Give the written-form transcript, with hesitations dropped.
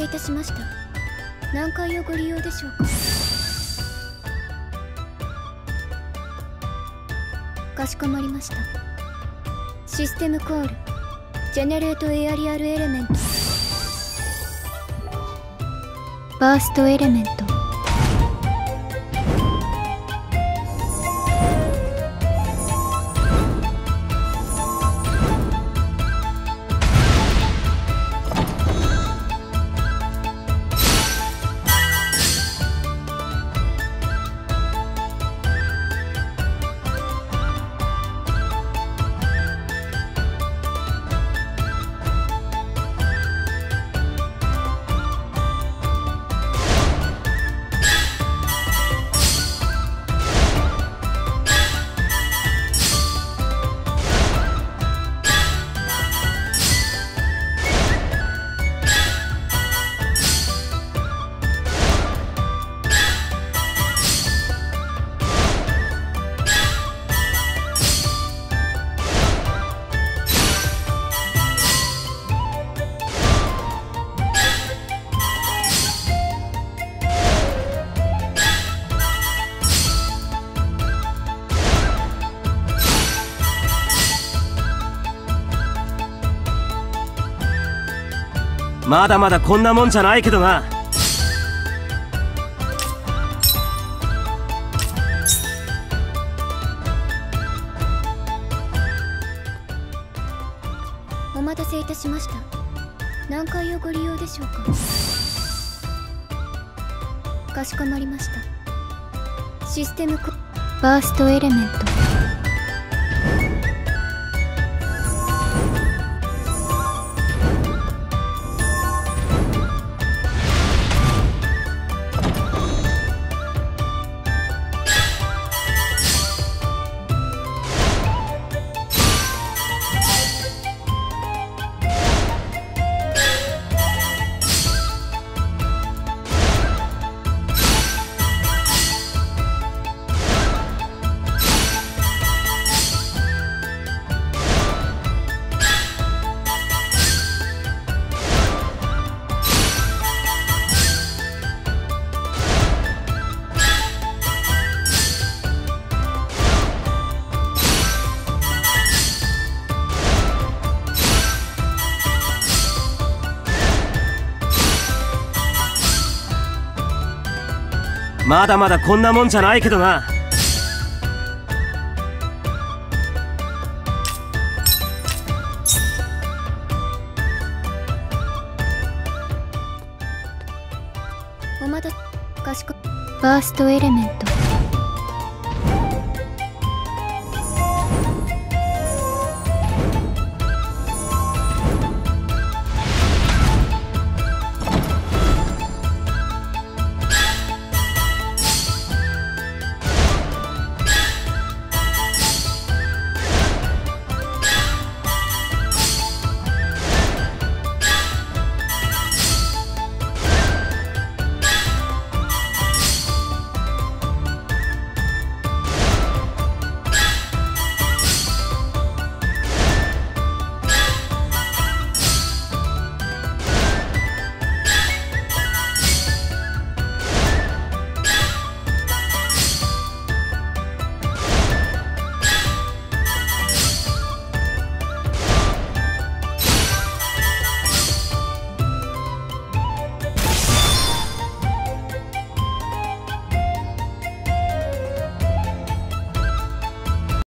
いたしました。何階をご利用でしょうか。かしこまりました。システムコールジェネレートエアリアルエレメントバーストエレメント。 まだまだこんなもんじゃないけどな。 お待たせいたしました。何階をご利用でしょうか。かしこまりました。システムバーストエレメントまだまだこんなもんじゃないけどな。 お待たせかしこバーストエレメント